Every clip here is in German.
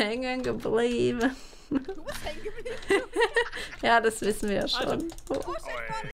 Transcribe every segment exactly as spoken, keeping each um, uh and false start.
hängen geblieben. Du bist hängen geblieben. Ja, das wissen wir ja schon. Alter. Oh. Oh, shit,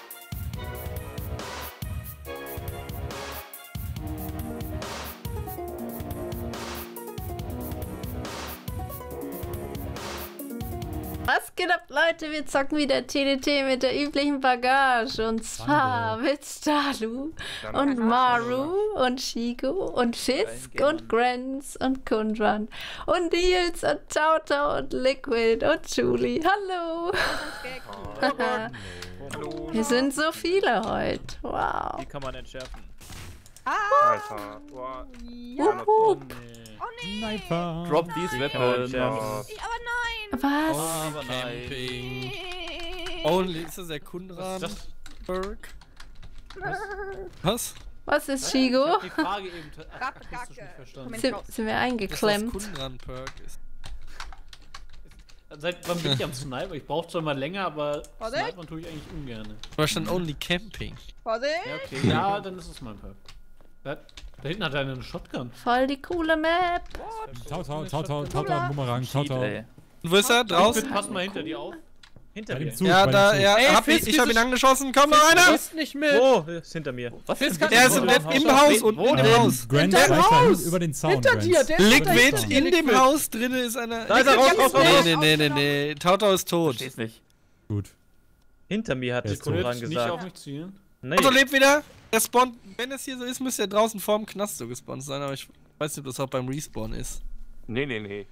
Was geht ab, Leute? Wir zocken wieder T D T mit der üblichen Bagage. Und zwar mit Stalu und Maru und Chico und Fisk und Grants und Kundran und Nils und Tautau und Liquid und Julie. Hallo! Hallo. Wir sind so viele heute. Wow. Die kann man entschärfen. Ah! Alter. Boah. Ja. Hup, hup. Oh nee! Sniper. Drop these weapons. Ja. Ich, aber nein! Was? Oh, aber nein. Camping. Nee. Only, ist das der Kundran? Was ist Perk? Was? Was ist Ich Chigo? hab die Frage eben Rappe, akustisch Kacke. nicht verstanden. Moment. Sind, sind wir Ist das eingeklemmt? Kundran Perk? Ist Seit wann bin ich am Sniper? Ich brauche zwar mal länger, aber Vorsicht. Snipern tue ich eigentlich ungern. da stand Only Camping. Vorsicht! Ja, okay. Ja, dann ist es mein Perk. Da, da hinten hat er eine Shotgun. Voll die coole Map. Tau, tau, tau, tau, tau, tau, Bumerang, tau, tau. Und wo ist er? Draußen? Pass mal hinter dir auf. Hinter Bei dem mir. Zug, Ja, bei da, dem Zug. ja, Ey, hab Fisk, ich, ich hab ihn dieses- angeschossen. Komm mal einer! Ist nicht mit. Wo? Ist hinter mir. Was? Fisk ist hat- Er ist im, Wo? im Haus, unten Wo in dem denn? Haus. Grant Hinter ist dem gleich Haus! über den Zaun. Hinter Grant. dir, der- Liquid Zaun. in dem Haus drinne ist einer. Da ist er raus, raus, raus, Nee, raus. nee, nee, nee, nee. Tautau ist tot. Versteh's nicht. Gut. Hinter mir hat Der die ist Kundran Jetzt nicht auf gesagt. mich zielen. Nee. Tautau lebt wieder. Er spawnt. Wenn es hier so ist, müsste er draußen vorm Knast so gespawnt sein, aber ich weiß nicht, ob das auch beim Respawn ist. Nee, nee, nee.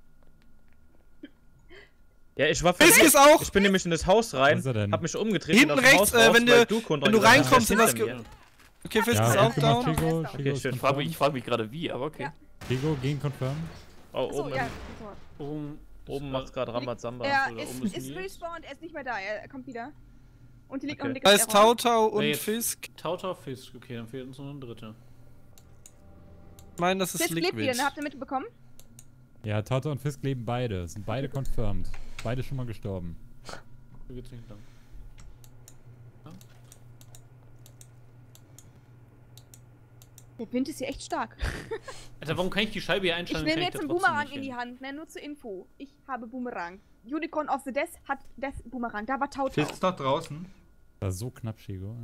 Ja, ich war Fisk verrückt. ist auch! Ich bin nämlich in das Haus Wo rein, ist er denn? hab mich umgedreht Hinten und aus dem rechts, Haus äh, raus, wenn weil du- Kundran wenn du gesagt reinkommst hast, in das hinter Ge- mir. Okay, Fisk Ja, ist gut auch gemacht, down. Chigo. Okay, Chigo ist schön. Ich frage mich, confirmed. ich frag mich gerade wie, aber okay. Ja. Chigo, gegen confirm. Oh, Achso, oben, ja. Oben, oben macht's gerade Rambazamba. Er oder ist, oben ist ist Nils. respawned, er ist nicht mehr da, er kommt wieder. Und die liegt Okay. noch Da ist Tautau und Wer jetzt? Fisk. Tautau, Fisk. Okay, dann fehlt uns noch ein dritter. Ich meine, das ist Fisk lebt wieder, Liquid. ne? Habt ihr mitbekommen? Ja, Tata und Fisk leben beide. Sind beide confirmed. Beide schon mal gestorben. So geht's nicht lang. Der Wind ist hier echt stark. Alter, warum kann ich die Scheibe hier Ich einstellen? nehme kann jetzt da einen trotzdem Boomerang nicht in die hin? Hand, ne? Nur zur Info. Ich habe Boomerang. Unicorn of the Death hat Death Boomerang. Da war Tautau. Fisk ist noch draußen. Das war so knapp, Chigo.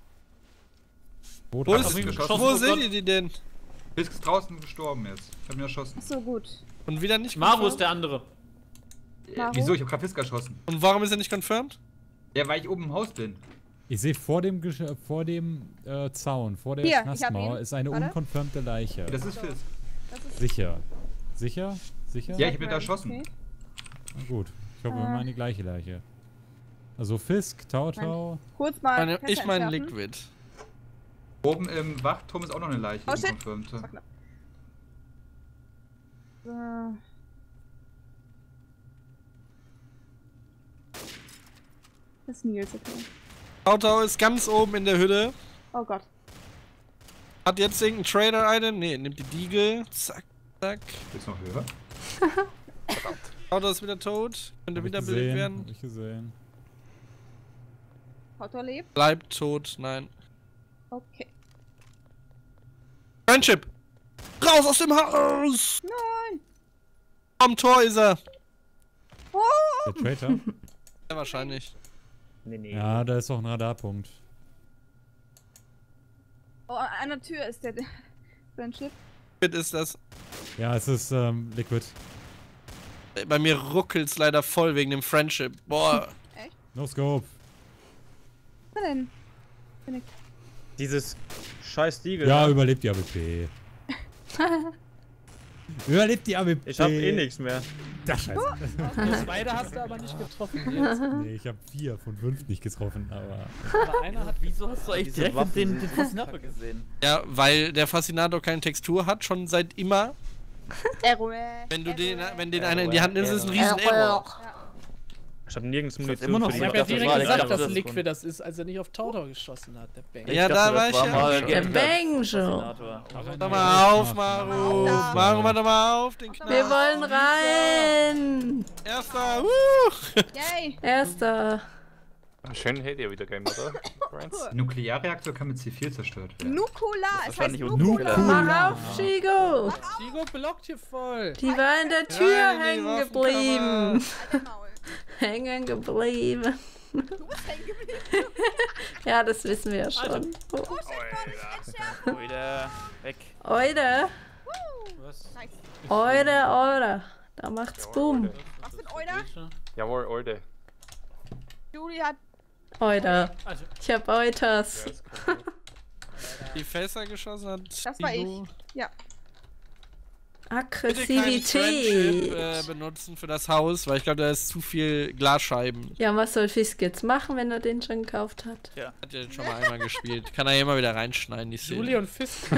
Wo, Boot ist, auf mich geschossen. geschossen, wo oh sind Gott. die, die denn? Fisk ist draußen gestorben jetzt. Ich hab ihn erschossen. Achso, gut. Und wieder nicht Maru confirmed? ist der andere. Warum? Wieso? Ich hab grad Fisk erschossen. Und warum ist er nicht confirmed? Ja, weil ich oben im Haus bin. Ich sehe vor dem, Gesch äh, vor dem äh, Zaun, vor der Hier, ich hab Knastmauer, ihn. ist eine Warte. unkonfirmte Leiche. Das ist Fisk. Das ist Sicher. Sicher? Sicher? Ja, ich hab ihn erschossen. Okay. Na gut. Ich hoffe, wir Äh. meinen die gleiche Leiche. Also Fisk, Tautau. Kurz mal. Meine, ich Fenster meine entschärfen. Liquid. Oben im Wachturm ist auch noch eine Leiche. Oh, shit. unkonfirmte. War knapp. So. Das ist Nils, okay. Tautau ist ganz oben in der Hütte. Oh Gott. Hat jetzt irgendein Trader-Item? Ne, nimmt die Diegel. Zack, zack. Willst du noch höher? Tautau ist wieder tot. Könnte Hab ich wiederbelebt gesehen, werden. Hab ich gesehen. Tautau lebt. Bleibt tot, nein. Okay. Friendship! Raus aus dem Haus! Nein! Am Tor ist er! Oh! Der Traitor? Ja, wahrscheinlich. Nee, nee. Ja, da ist auch ein Radarpunkt. Oh, an der Tür ist der Friendship. Liquid ist das. Ja, es ist ähm, Liquid. Bei mir ruckelt's leider voll wegen dem Friendship. Boah. No Scope. Was denn? Dieses scheiß Diegel. Ja, ne? überlebt die A W P. Überlebt die A W P. Ich hab eh nichts mehr. Das Scheiße. Das beide hast du aber nicht getroffen jetzt. Nee, ich habe vier von fünf nicht getroffen, aber. Aber einer hat. Wieso hast du eigentlich Diese direkt Waffen den, sind den Fascinator gesehen? Ja, weil der Faszinator keine Textur hat, schon seit immer. Error. Wenn du den, Error. wenn den einer in die Hand nimmst, ist es ein riesen Error. Ich hab nirgends Munition immer noch für Ich die hab ja dachte, Waffe. das direkt war- gesagt, ich dachte, dass das Liquid das ist, als er nicht auf Tautau geschossen hat, der Bang. Ja, da war ich das ja. mal Der geändert. Banjo. Fascinator. Mach mal auf, Maru. Ja. Maru, mach doch mal auf den Knall. Wir wollen rein. Erster. Woo. Yay! Erster. Schön hätte ihr wieder Game, oder? Nuklearreaktor kann mit C vier zerstört werden. Nukula, es heißt wahrscheinlich Nukula. Mach auf, Chigo! Chigo blockt hier voll. Die war in der Tür Ja, in die hängen Waffenkammer. geblieben. Alter Maul. Hängen geblieben. Du bist hängen geblieben. Ja, das wissen wir ja schon. Oh. Oh, shit, entschärfen. Wieder weg. Oide, Was? Nice. oide, oide. Da macht's Boom. Was für ein Euler? Jawohl, Olde. Julie hat... Oide. Also, Ich hab Eutas. Die Fässer geschossen hat. Das war Timo. ich. Ja. Bitte kein Friendship Aggressivität. äh, benutzen für das Haus, weil ich glaube, da ist zu viel Glasscheiben. Ja, was soll Fisk jetzt machen, wenn er den schon gekauft hat? Hat ja schon mal einmal gespielt. Kann er ja immer wieder reinschneiden, die Szene. Julie und Fisk.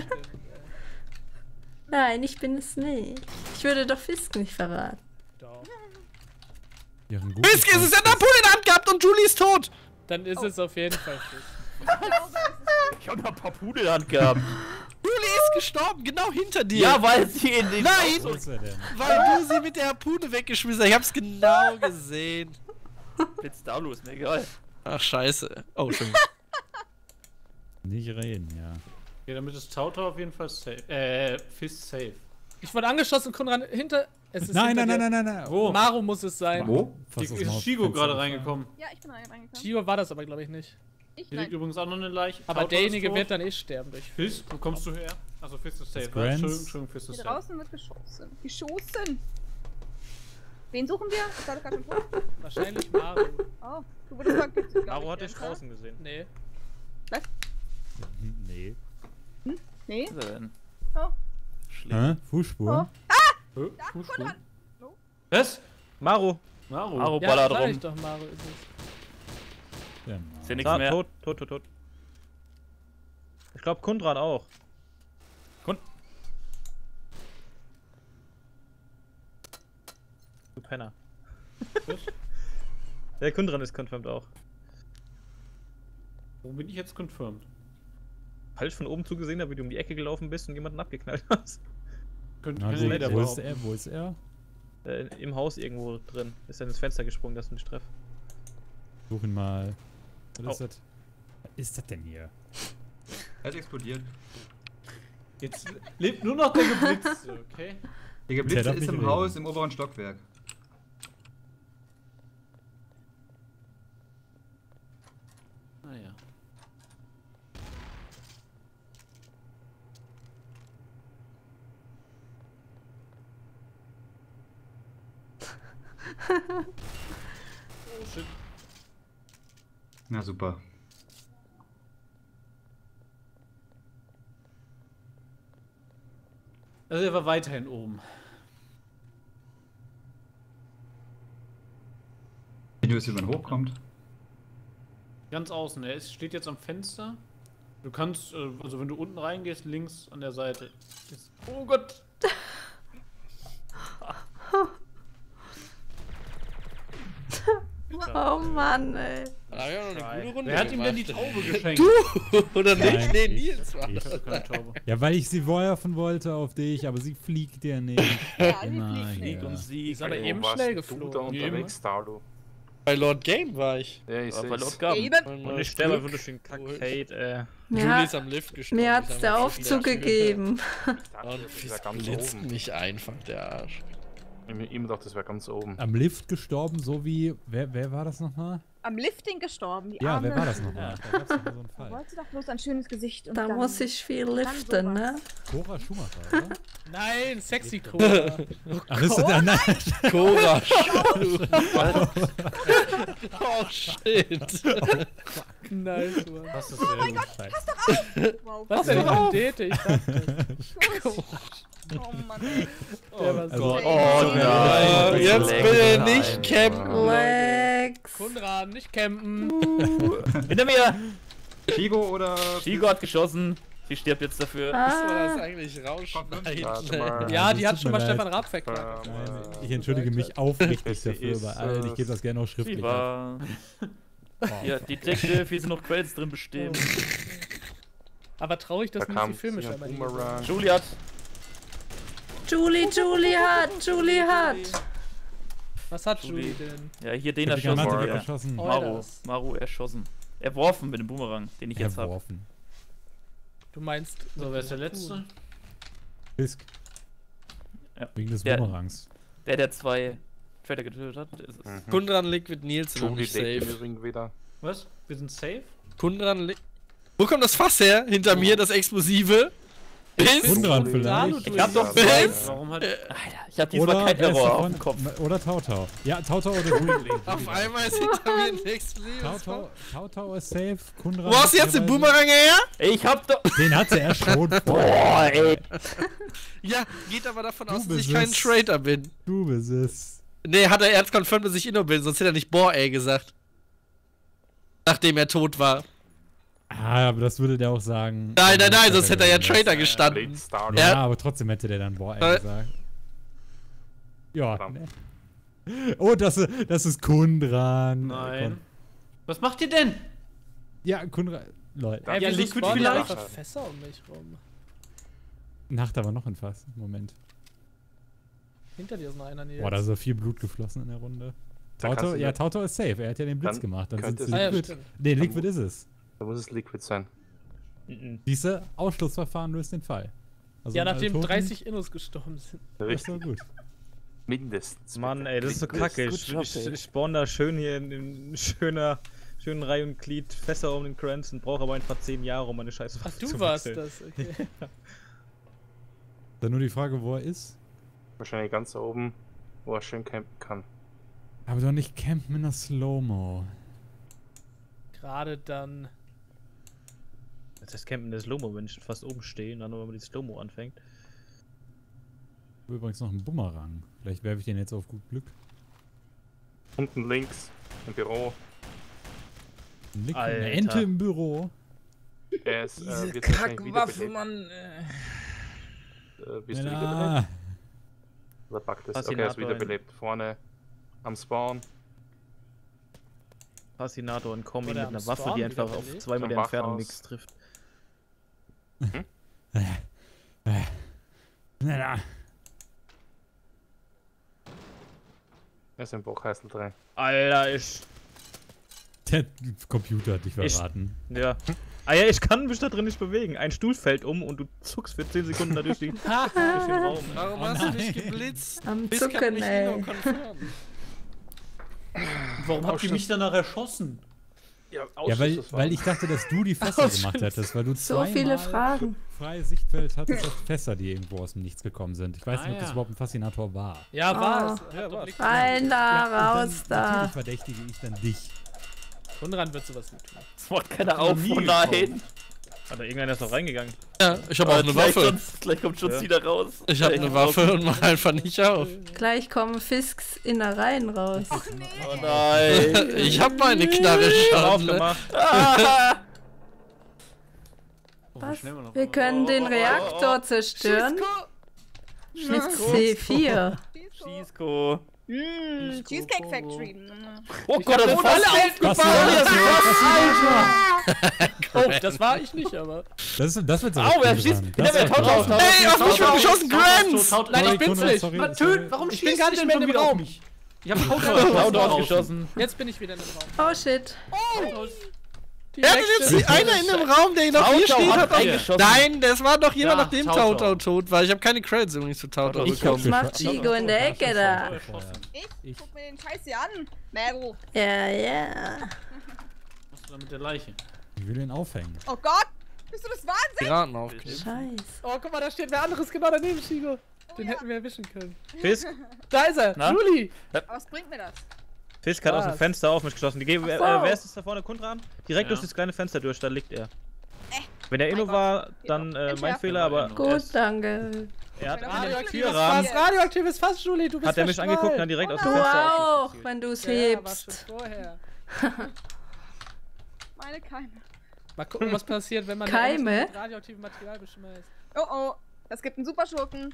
Nein, ich bin es nicht. Ich würde doch Fisk nicht verraten. Doch. Ihren guten Fisk ist es, er hat eine Pole in der Hand gehabt und Julie ist tot! Dann ist es auf jeden Fall Fisk. Ich hab noch ein paar Pudel in der Hand gehabt. Julie ist gestorben, genau hinter dir! Ja, weil sie in den... Nein! Wo ist er denn? Weil du sie mit der Harpune weggeschmissen hast. Ich hab's genau gesehen. Blitz da los, mir egal. Ach, scheiße. Oh, schon. Nicht reden, ja. ja, damit ist Tautor auf jeden Fall safe. Äh, Fist safe. Ich wurde angeschossen, Konrad hinter. Es ist Nein, hinter nein, dir. nein, nein, nein. Wo? Maru muss es sein. Wo? Fast das Ist Maus- Chigo Fenster gerade gefallen. reingekommen. Ja, ich bin reingekommen. Chigo war das aber, glaube ich, nicht. Ich Hier liegt nein. übrigens auch noch eine Leiche. Aber Tautor derjenige ist tot. wird dann eh sterben durch. Fist, wo kommst du her? Also Fist ist safe. Das Ja, Grants. Entschuldigung, Entschuldigung, Fist ist Hier safe. draußen wird geschossen. Geschossen. Wen suchen wir? Ich hatte gerade schon tot. Wahrscheinlich Maru. Oh, du wurdest vergiftet, glaub Maru ich, hat dich Jens, ne? draußen gesehen. Nee. Hm, Nee. Nee? Was ist er denn? Oh. Hä? Fußspur? Hä? Fußspur? Konrad. Was? Maru. Maru. Maru Ja, ballert sag rum. ich doch, Maru ist es. Ja, Ist ja nichts Da, mehr. tot, tot, tot, tot. Ich glaube, Kundran auch. Kund- Du Penner. Der Kundran ist confirmed auch. Wo bin ich jetzt confirmed? Falsch von oben zugesehen habe, wie du um die Ecke gelaufen bist und jemanden abgeknallt hast. Könnte Na, kann wo, ich nicht wo ist behaupten. er? Wo ist er? Äh, Im Haus irgendwo drin. Ist dann ins Fenster gesprungen, dass du nicht treff. Such ihn mal. Was ist Oh. das? Was ist das denn hier? Er ist explodiert. Jetzt lebt nur noch der Geblitzte, okay? Der Der Geblitzte darf ist nicht im reden. Haus im oberen Stockwerk. Naja. Oh shit. Na super. Also er war weiterhin oben. Wie du es, wie man hochkommt. Ganz außen. Er ist, steht jetzt am Fenster. Du kannst, äh, also wenn du unten reingehst, links an der Seite. Ist, oh Gott! Oh Mann, ey. Da hab ich auch noch eine gute Runde Wer hat ihm denn die gemacht. Taube geschenkt? Du! Oder nicht? Nein, Nee, ich- Nils war ich- Ich hatte keine Taube. Ja, weil ich sie werfen wollte auf dich, aber sie fliegt dir nicht. Ja, sie Immer fliegt hier. nicht. Und sie Ist aber wo eben warst schnell du geflogen. da unterwegs, Dalu? Bei Lord Game war ich. Ja, ich Ja, sehe bei es. Lord Gaben. Eben. Und ich sterbe einfach durch den Kack-Hate, äh. Mir, Julie hat, ist am Lift gestorben. mir hat's Ich der hab mal Aufzug viel gegeben. Ich dachte, Und das wäre Fisk ganz blitzt oben. mich einfach, der Arsch. Ich hab mir immer gedacht, das wäre ganz oben. Am Lift gestorben, so wie. Wer, wer war das nochmal? Am Lifting gestorben, die Ja, Arme. wer war das nochmal? Da gab's doch mal so einen Er Fall. wollte doch bloß ein schönes Gesicht. Und Da dann muss ich viel liften, ne? Cora Schumacher, oder? Nein, sexy Cora. Ach, ist das der? Nein. Cora. Oh shit. Nice, Mann. Das ist sehr gut. Wow. Was denn? Ich hab Date, ich dachte. Oh Mann, ey. Der war so. Also- Oh Oh, nein! jetzt bitte nicht campen. Lex. Konrad, nicht campen. Hinter mir! Chigo oder... Chigo hat geschossen. Sie stirbt jetzt dafür. Muss man das Ah, eigentlich Warte rausschneiden? mal. Ja, das die hat tut schon mir mal leid. Stefan Raab verklagt. Nein, ich entschuldige mich aufrichtig Sie dafür ist, bei allen. Ich gebe das gerne auch Sie schriftlich. ab. war. Ja, Detective, hier sind noch Quells drin bestimmt. Aber traurig, dass Da nicht die kam Filme sie ein scheinbar Boomerang. die- Julie hat. Julie, Julie hat, Julie hat. Was hat Julie. Julie denn? Ja, hier den Ich hab die erschossen. Granate Ja. weggeschossen. Oh. Maru, das. Maru erschossen. Erworfen mit dem Boomerang, den ich jetzt habe. Erworfen. Du meinst. So, wer ist der Letzte? Fisk. Ja. Wegen des Der- Boomerangs. Der, der zwei Trader getötet hat, ist es. Mhm. Kundran Liquid Nils noch nicht safe. wieder. Was? Wir sind safe? Kundran Liquid. Wo kommt das Fass her? Hinter mir, das Explosive? Bis? Kundran Dalu vielleicht. Ich hab doch Bis? zwei. Warum hat. Alter, ich hab diesmal Oder, kein wer ist Error auf davon? dem Kopf. Oder Tautau. Ja, Tautau oder Julie. Auf einmal ist hinter mir ein Explosives. Tautau, Tautau ist safe. Kundran. Wo hast du jetzt den Boomerang her? Ich hab doch. Den hatte er schon vorher. Boah, ey. Ja, geht aber davon aus, Du dass ich bist kein es. Traitor bin. Du bist es. Nee, hat er erst confirmed, dass ich Inno bin, sonst hätte er nicht Boah, ey gesagt. Nachdem er tot war. Ah, aber das würde der auch sagen. Nein, nein, nein, sonst hätte er ja Traitor. Traitor gestanden. Ja, Ja. aber trotzdem hätte der dann boah, Äh. ey gesagt. Ja. Ne. Oh, das, ist- das ist Kundran. Nein. Was macht ihr denn? Ja, Kundran. Leute. Ey, Ja, wieso Liquid spawnen vielleicht? einfach Fässer um mich rum? Nacht aber noch ein Fass. Moment. Hinter dir ist noch einer. Nee, Boah, da ist so viel Blut geflossen in der Runde. Da kannst Tautau, du ja, mit- Tautau ist safe. Er hat ja den Blitz Dann gemacht. Dann sind könnte sie es- Ah, ja, Liquid. stimmt. Nee, Liquid ist es. Da muss es Liquid sein. Diese Ausschlussverfahren löst den Fall. Also Ja, alle nachdem Toten, dreißig Innos gestorben sind. Das ist doch gut. Mindestens. Mann, ey, das ist so kacke. Ich, ich, ich spawn da schön hier in, in schöner, schönen Reihe und Glied Fässer um den Kranz und brauche aber einfach zehn Jahre, um meine Scheiße Ach, zu du warst wechseln. das, okay. Dann nur die Frage, wo er ist. Wahrscheinlich ganz da oben, wo er schön campen kann. Aber doch nicht campen in der Slow-Mo. Gerade dann. Das heißt Campen der Slow-Mo, wenn ich fast oben stehe und dann nur, wenn man die Slow-Mo anfängt. Ich habe übrigens noch einen Bumerang. Vielleicht werfe ich den jetzt auf gut Glück. Unten links im Büro. Ein Lick, eine Alter. Ente im Büro. Er ist, äh, wird wahrscheinlich wiederbelebt. Mann. Äh. Äh, bist du Ja. wiederbelebt? Oder backt es? Okay, er ist Fascinator in- wiederbelebt. Vorne am Spawn. Fascinator und Kombi Oder mit am einer Waffe, Spawn die einfach wieder auf belegt? zwei Meter Am Entfernung Wachhaus. nichts trifft. Na, na. Er ist im Bruchheißel drin. Alter, ich. Der Computer hat dich Ich- verraten. Ja. Ah ja, ich kann mich da drin nicht bewegen. Ein Stuhl fällt um und du zuckst für zehn Sekunden da durch, die, durch den Raum. Warum Oh hast du nein. mich geblitzt? Am Bis kann Zucken, mich ey. Inno confirmen. Warum habt ihr mich danach erschossen? Ja, Ja, weil, weil ich dachte, dass du die Fässer gemacht hättest, weil du So viele zweimal Fragen. freies Sichtfeld hattest auf Fässer, die irgendwo aus dem Nichts gekommen sind. Ich weiß Ah, nicht, ob das ja. überhaupt ein Faszinator war. Ja, Ah. war's. Ja, Hat doch war's. nichts- Rein da, Ja, und raus dann, da. Natürlich verdächtige ich dann dich. Konrad wird sowas nicht tun. Das macht keiner auf, oh nein. Alter, irgendeiner ist doch reingegangen. Ja, ich habe auch eine gleich, Waffe. Sonst, gleich kommt Schutz Ja. wieder raus. Ich habe Gleich eine raus. Waffe und mach einfach nicht auf. Gleich kommen Fisks Innereien raus. Oh nein. Ich habe meine Knarre schon. Ne? Aufgemacht. Ah. Oh, wie Was? schnell man noch Wir war. können den Reaktor zerstören. Mit C vier. Schießko. Mm, Cheesecake Factory. Oh Gott, das ist alle fast Oh, das war ich nicht, aber. Das, ist, das wird so. Au, wer richtig schießt? dran. Bin Das der wird Taut richtig auf? dran. Ey, auf mich wird geschossen, Grants! Taut- Nein, ich Sorry, bin's Konrad, nicht. sorry, Mann, sorry. töt, warum Ich bin schießt gar du nicht denn mehr schon in dem wieder auf Raum. mich? Ich hab Taut Taut auf ausgeschossen. Jetzt bin ich wieder in dem Raum. Oh shit. Die Er hat nächste- jetzt einer in dem Raum, der noch hier Tautau steht, hat hat auch... eingeschossen. Nein, das war doch jemand, Ja, nachdem Tautau. Tautau tot war. Ich habe keine Credits übrigens zu Tautau Ich bekommen. Was macht Chico in der Ecke da? Ich? Ich- Guck mir den Scheiß hier an. Meryl. Ja, ja. Was ist da mit der Leiche? Ich will ihn aufhängen. Oh Gott. Bist du das Wahnsinn? Piraten aufklippen. Scheiße. Oh, guck mal, da steht wer anderes genau daneben, Chigo. Den hätten wir erwischen können. Fisk, Da ist er, Na? Julie. Aber was bringt mir das? Fisk hat aus dem Was? Fenster auf mich geschossen. Die geben, äh, so. wer ist das da vorne? Kundran? Direkt Ja. durch das kleine Fenster durch, da liegt er. Äh. Wenn er Inno Mein war, Gott. dann äh, mein Entschärfen. Fehler, aber er, Gut, ist, danke. er hat Wenn an dem Radioaktives Türrahmen, Fass, radioaktives Fass, Julie, du bist hat er mich angeguckt und dann direkt aus dem Du Fenster auch, auf mich wenn du es Ja, ja, war schon hebst. vorher. Meine Keime. Mal gucken, was passiert, wenn man Keime? eine Ente mit radioaktivem Material beschmeißt. Oh oh. Das gibt einen Superschurken.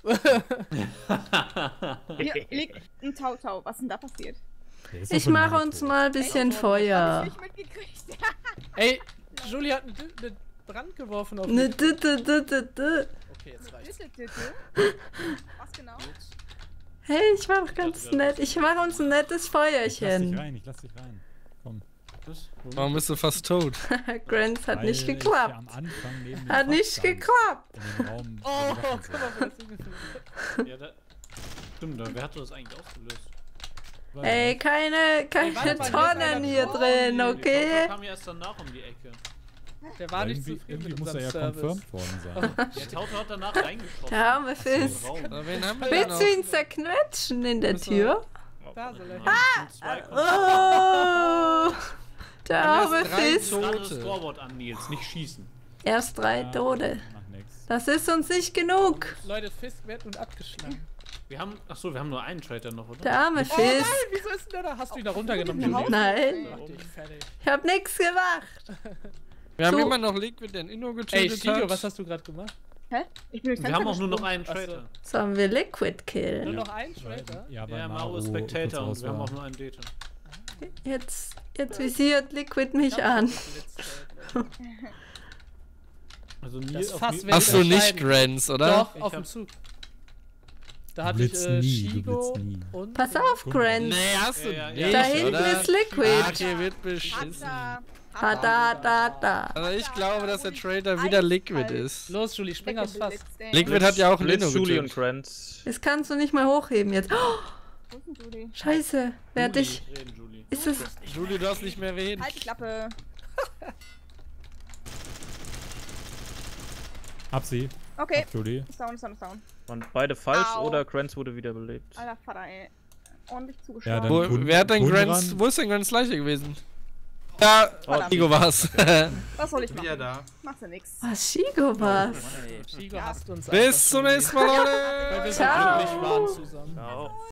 Hier liegt ein Tautau. Was ist denn da passiert? Der ist doch Ich schon mache lange uns tot. mal ein bisschen Hab Feuer. ich nicht mitgekriegt. Ey, Julie hat einen D- einen Brand geworfen auf Ne, mich. d -d -d -d -d. Okay, jetzt reicht's. Bitte, bitte. Was genau? Hey, ich war doch ganz nett. Ich mache uns ein nettes Ich lass dich Feuerchen. rein, ich lass dich rein. Komm. Warum bist du fast tot? Grants hat Weil nicht ich ja geklappt. am Anfang neben dem Hat Fach nicht stand. geklappt. In dem Raum, wo Oh, die guck Waffen mal, sind. wo das hingefallen Ja, da. Stimmt, da, wer hat das eigentlich ausgelöst? Weil- Ey, keine, keine warte mal, hier ist Tonnen einer hier drauf. drin, Die okay? Tochter kam ja erst danach um die Ecke. ist. Der war nicht irgendwie, zufrieden irgendwie mit muss er unserem ja Service. confirmed worden sein. Der Tautor hat danach reingeschossen. Der arme In den Fisk. Raum. Na, wen haben wir denn Willst noch? du ihn zerquetschen in der Müssen Tür? Da soll er Ah! Oh, der Wir haben arme erst drei Fisk. Tote. Gerade das Scoreboard an, Nils, nicht schießen. Erst drei Ja, Tode. Macht nix. Das ist uns nicht genug. Leute, Fisk wird nun abgeschlagen. Wir haben. Achso, wir haben nur einen Traitor noch, oder? Der arme Oh nein, Fisk. wieso ist denn der da? Hast du ihn da runtergenommen, Nach Julie? Hause? Nein, Mach dich fertig. ich hab nix gemacht. Wir haben So. immer noch Liquid, der Inno Ey, getötet Chico, hat. was hast du gerade gemacht? Hä? Ich bin durchs Wir Fenster haben auch nur noch gesprungen. einen Ach so. Traitor. Sollen wir Liquid Nur killen? noch einen Traitor? Ja, weil Ja, Maru Maru ist kurz Spectator raus und wir haben war. auch nur einen Data. Jetzt, jetzt visiert Liquid mich an. Also Das Nils auf Fass Nils- werde Hast du nicht entscheiden. Grants, oder? Doch, Ich auf hab- dem Zug. Da Du hatte ich blitzt äh, nie, du Shigo blitzt nie. und... Pass auf, Grant. Nee, hast du Ja, ja, nicht, ja. Da hinten oder? ist Liquid. Ach, hier wird beschissen. Hat Ha, da, da, da. Also ich glaube, dass der Trader wieder Liquid ist. Los, Julie, spring aufs Fass. Liquid hat ja auch einen Inno Blitz, Julie und getötet. Grants. Das kannst du nicht mal hochheben jetzt. Oh, Scheiße. Wer hat dich... Julie, reden, Julie. Ist es... Julie, du darfst nicht mehr reden. Halt die Klappe. Hab sie. Okay. Hab Julie. Ist down, ist down, ist down. Waren beide falsch Au. oder Grants wurde wiederbelebt? Alter Vater, ey. Ordentlich Ja, zugeschlagen. dann- Wo, Kun- wer hat denn Kun Grants? dran. Wo ist denn Grants Leiche gewesen? Ja, Verdammt. Igo war's. Was soll ich Wieder machen? da. Machst du nix. Was, Shigo was? Chico hasst uns Bis zum nächsten Mal, Leute. Weil wir so Ciao. glücklich waren zusammen. Ciao.